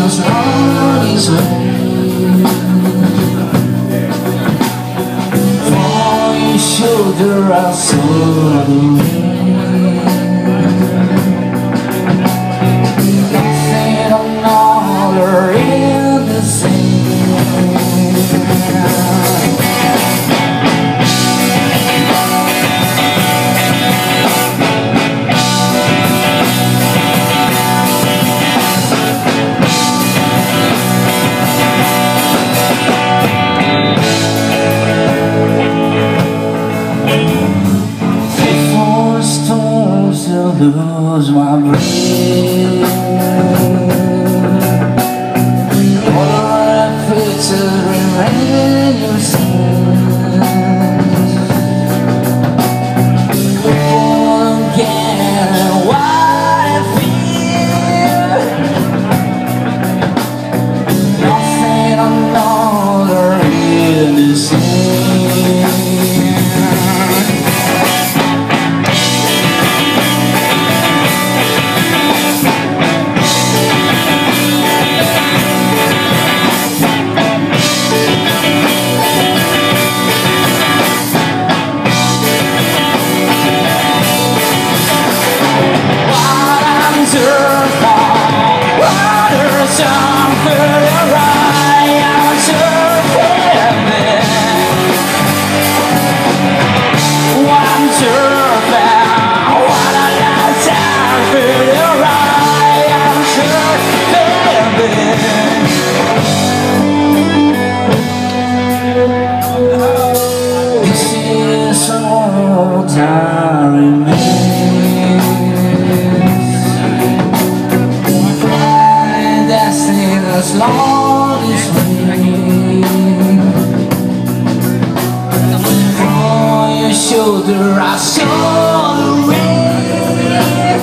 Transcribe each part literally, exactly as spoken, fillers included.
us on his way. For your shoulder I saw the rain. Nothing another in the same. Lose my breath. All I picture remain your sins. Born again, what I feel. Nothing another in the same. Time remains. My destiny long is free. On your shoulder I saw the rain.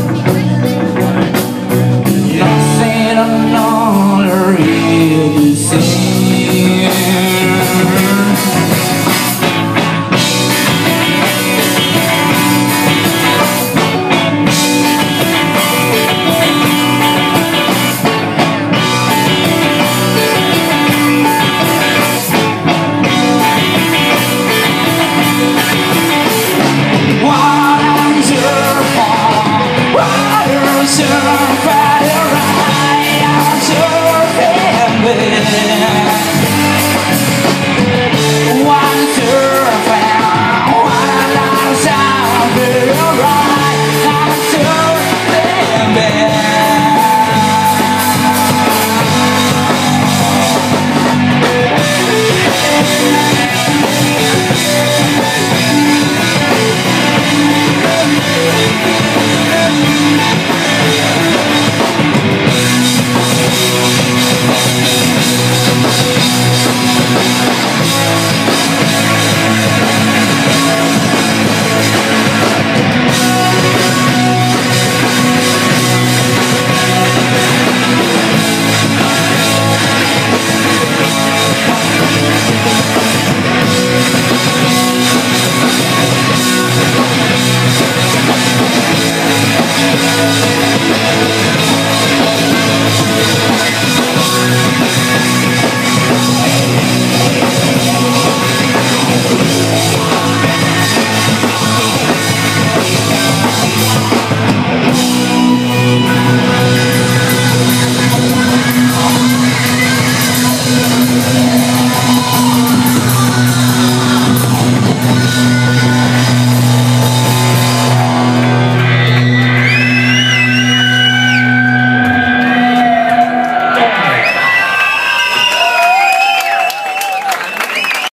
Nothing another is the same. Survive.